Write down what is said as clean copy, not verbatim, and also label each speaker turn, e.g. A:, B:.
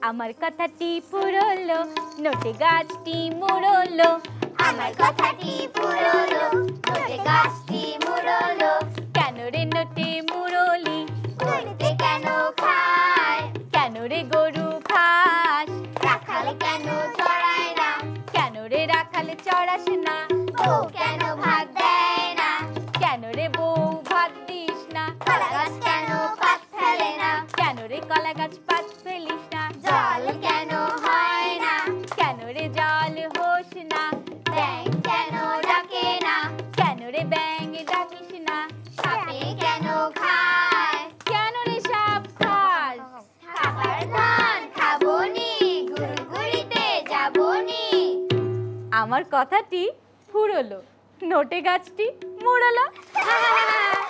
A: আমার কথাটি ফুরলো নোটে গাছটি মুড়লো
B: আমার কথাটি ফুরলো নোটে গাছটি মুড়লো
A: কেন রে নোটে মুড়লি
B: গরুতে কেন খায়
A: কেন রে গরু খাস
B: রাখাল কেন চড়ায় না
A: কেন রে রাখালে চড়াস না
B: ও কেন ভাত দেয় না
A: কেন রে বউ ভাত দিস না
B: কলা গাছ কেন পাত ফেলে না
A: কেন রে কলা গাছ পাত ফেলিস না
B: জল কেন হয় না
A: কেন রে জল হোস না
B: ব্যাঙ কেন ডাকে না
A: কেন রে ব্যাঙ ডাকিস না
B: সাপে কেন খায়
A: কেন রে সাপ খাস
B: খাবার ধান খাবনি গুড়গুড়িতে যাবনি
A: আমার কথাটি ফুরলো নোটে গাছটি মুড়লো